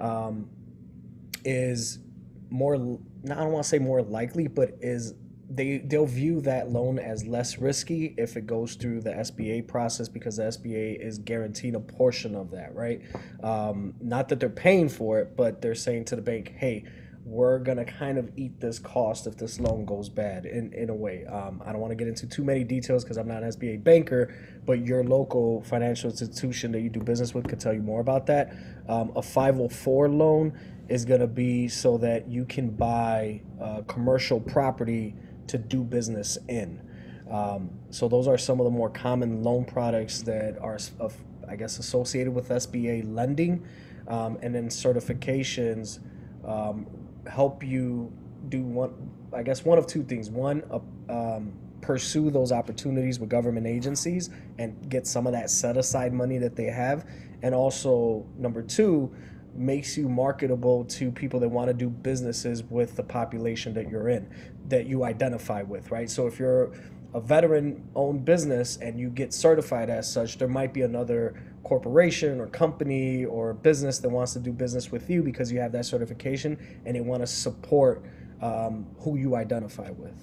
is more, I don't want to say more likely, but they'll view that loan as less risky if it goes through the SBA process, because the SBA is guaranteed a portion of that, right? Not that they're paying for it, but they're saying to the bank, hey, we're going to kind of eat this cost if this loan goes bad in a way. I don't want to get into too many details because I'm not an SBA banker, but your local financial institution that you do business with could tell you more about that. A 504 loan is going to be so that you can buy commercial property to do business in. So those are some of the more common loan products that are, I guess, associated with SBA lending. And then certifications help you do one of two things. One, pursue those opportunities with government agencies and get some of that set aside money that they have. And also, number two, makes you marketable to people that want to do businesses with the population that you're in, that you identify with, right? So if you're a veteran-owned business and you get certified as such, there might be another corporation or company or business that wants to do business with you because you have that certification and they want to support who you identify with.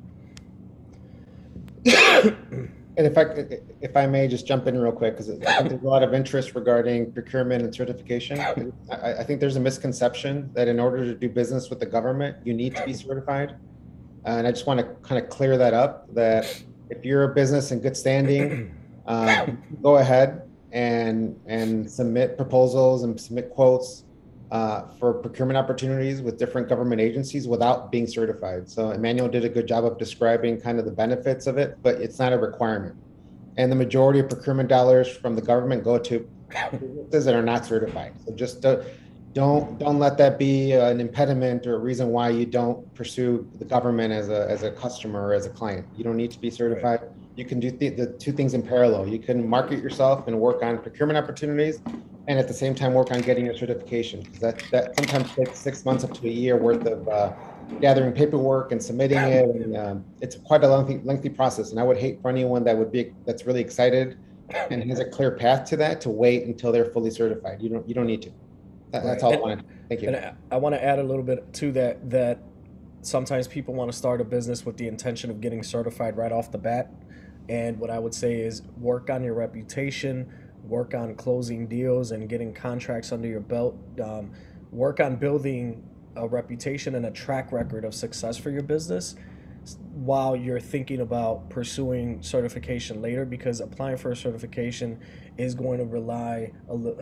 And if I may just jump in real quick, because I think there's a lot of interest regarding procurement and certification. I think there's a misconception that in order to do business with the government, you need to be certified. And I just want to kind of clear that up, that if you're a business in good standing, go ahead and submit proposals and submit quotes for procurement opportunities with different government agencies without being certified. So Emmanuel did a good job of describing kind of the benefits of it, but it's not a requirement. And the majority of procurement dollars from the government go to businesses that are not certified. So just don't let that be an impediment or a reason why you don't pursue the government as a customer or as a client. You don't need to be certified. Right. You can do the two things in parallel. You can market yourself and work on procurement opportunities, and at the same time work on getting your certification. That sometimes takes 6 months up to a year worth of gathering paperwork and submitting it, and it's quite a lengthy process. And I would hate for anyone that's really excited and has a clear path to that to wait until they're fully certified. You don't need to. That's all I wanted. Thank you. And I want to add a little bit to that sometimes people want to start a business with the intention of getting certified right off the bat. And what I would say is work on your reputation, work on closing deals and getting contracts under your belt, work on building a reputation and a track record of success for your business while you're thinking about pursuing certification later, because applying for a certification is going to rely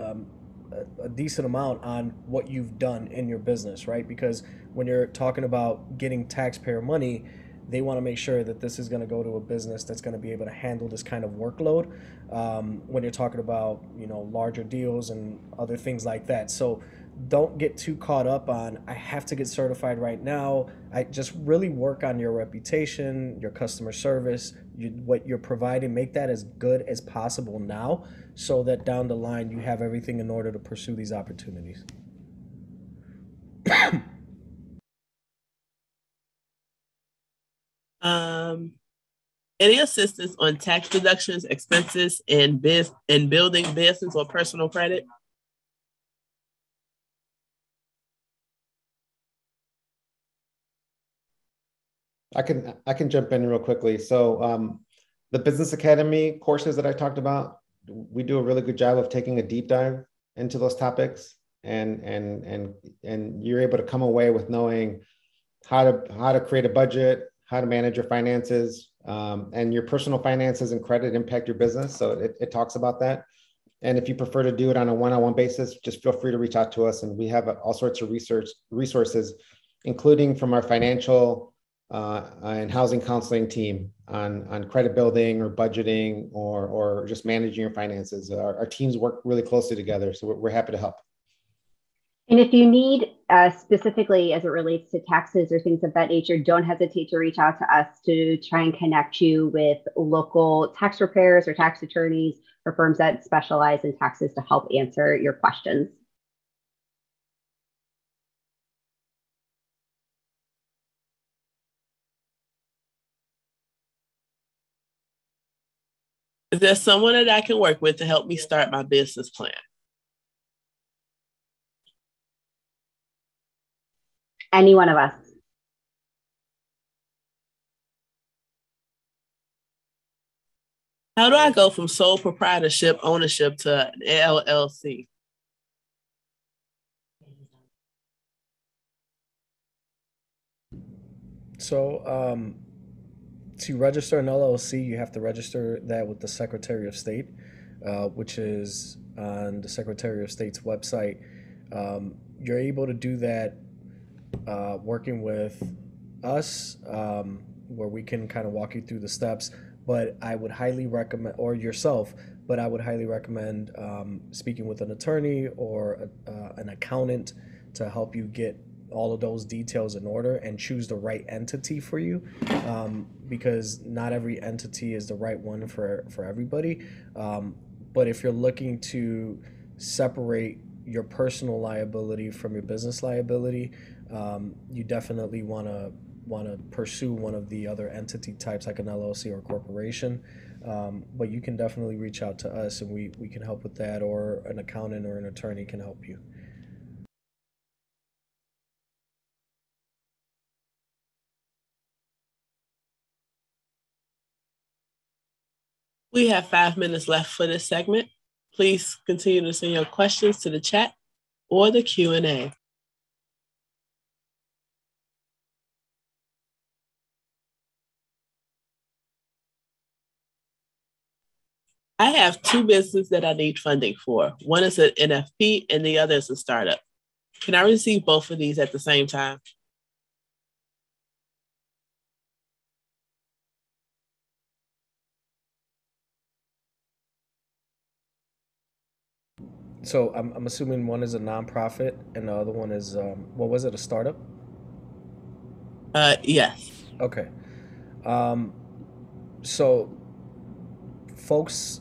a decent amount on what you've done in your business, right? Because when you're talking about getting taxpayer money, they want to make sure that this is going to go to a business that's going to be able to handle this kind of workload when you're talking about, larger deals and other things like that. So don't get too caught up on, I have to get certified right now. I just really work on your reputation, your customer service, what you're providing, make that as good as possible now, so that down the line you have everything in order to pursue these opportunities. Any assistance on tax deductions, expenses, and building business or personal credit? I can jump in real quickly. So the Business Academy courses that I talked about, we do a really good job of taking a deep dive into those topics, and you're able to come away with knowing how to create a budget, how to manage your finances, and your personal finances and credit impact your business. So it talks about that. And if you prefer to do it on a one-on-one basis, just feel free to reach out to us. And we have all sorts of resources, including from our financial and housing counseling team on credit building or budgeting or just managing your finances. Our teams work really closely together, so we're happy to help. And if you need specifically as it relates to taxes or things of that nature, don't hesitate to reach out to us to try and connect you with local tax preparers or tax attorneys or firms that specialize in taxes to help answer your questions. Is there someone that I can work with to help me start my business plan? Any one of us. How do I go from sole proprietorship ownership to an LLC? So to register an LLC, you have to register that with the Secretary of State, which is on the Secretary of State's website. You're able to do that working with us, where we can kind of walk you through the steps. But I would highly recommend, or yourself, but I would highly recommend speaking with an attorney or an accountant to help you get all of those details in order and choose the right entity for you, because not every entity is the right one for everybody. But if you're looking to separate your personal liability from your business liability, you definitely want to pursue one of the other entity types like an LLC or corporation. But you can definitely reach out to us and we can help with that, or an accountant or an attorney can help you. We have 5 minutes left for this segment. Please continue to send your questions to the chat or the Q&A. I have two businesses that I need funding for. One is an NFP and the other is a startup. Can I receive both of these at the same time? So I'm assuming one is a nonprofit and the other one is, what was it, a startup? Yes. Okay. So folks,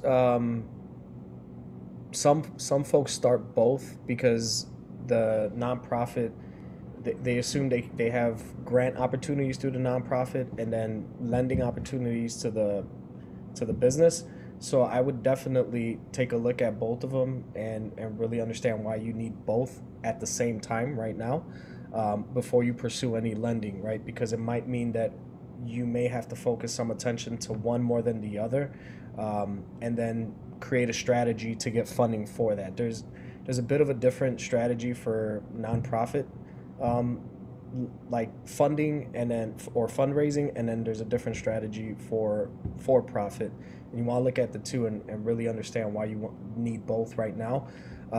some folks start both because the nonprofit, they assume they have grant opportunities through the nonprofit and then lending opportunities to the business. So I would definitely take a look at both of them and really understand why you need both at the same time right now, before you pursue any lending, right? Because it might mean that you may have to focus some attention to one more than the other, and then create a strategy to get funding for that. There's a bit of a different strategy for nonprofit, like funding and then or fundraising, and then there's a different strategy for profit, and you want to look at the two and really understand why you need both right now.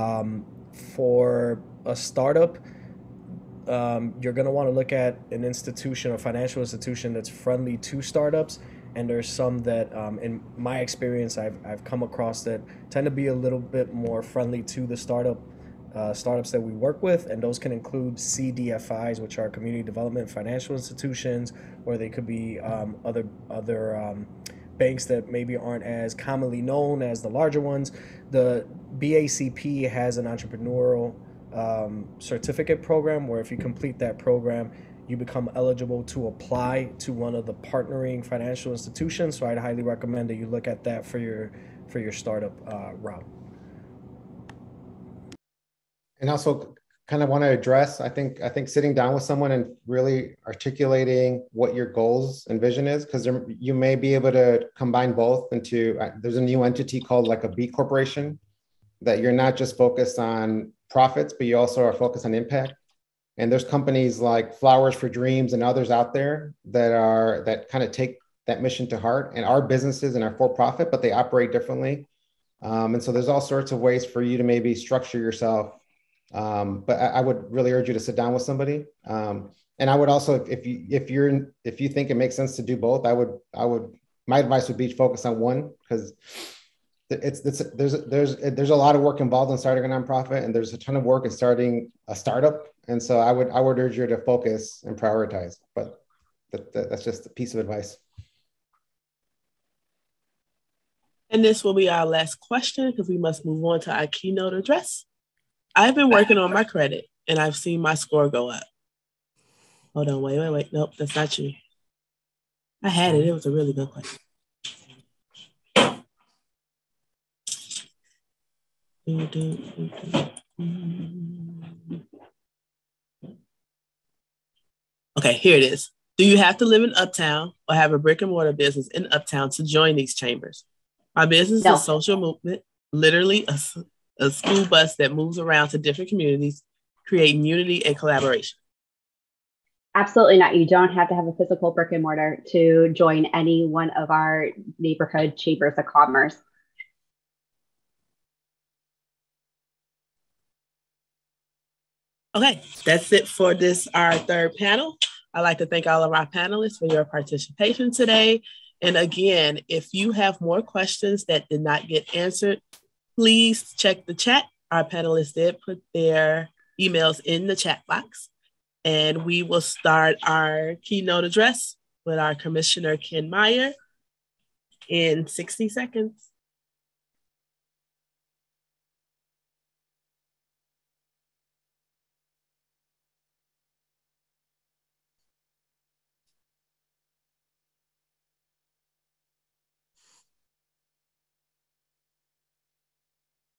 For a startup, you're going to want to look at an institution, a financial institution that's friendly to startups. And there's some that, in my experience, I've come across that tend to be a little bit more friendly to the startups that we work with, and those can include CDFIs, which are community development financial institutions, or they could be other banks that maybe aren't as commonly known as the larger ones. The BACP has an entrepreneurial certificate program where if you complete that program, you become eligible to apply to one of the partnering financial institutions. So I'd highly recommend that you look at that for your startup route. And also kind of want to address, I think sitting down with someone and really articulating what your goals and vision is, because you may be able to combine both into, there's a new entity called like a B corporation, that you're not just focused on profits, but you also are focused on impact. And there's companies like Flowers for Dreams and others out there that kind of take that mission to heart, and our businesses and are for profit, but they operate differently. And so there's all sorts of ways for you to maybe structure yourself. But I would really urge you to sit down with somebody. And I would also, if you think it makes sense to do both, my advice would be to focus on one, because there's a lot of work involved in starting a nonprofit, and there's a ton of work in starting a startup. And so I would urge you to focus and prioritize, but that's just a piece of advice. And this will be our last question because we must move on to our keynote address. I've been working on my credit and I've seen my score go up. Hold on, wait. Nope, that's not you. I had it. It was a really good question. Okay, here it is. Do you have to live in Uptown or have a brick and mortar business in Uptown to join these chambers? My business is a social movement, literally a school bus that moves around to different communities, creating unity and collaboration. Absolutely not. You don't have to have a physical brick and mortar to join any one of our neighborhood chambers of commerce. Okay, that's it for this, our third panel. I'd like to thank all of our panelists for your participation today. And again, if you have more questions that did not get answered, please check the chat. Our panelists did put their emails in the chat box. And we will start our keynote address with our Commissioner Ken Meyer in 60 seconds.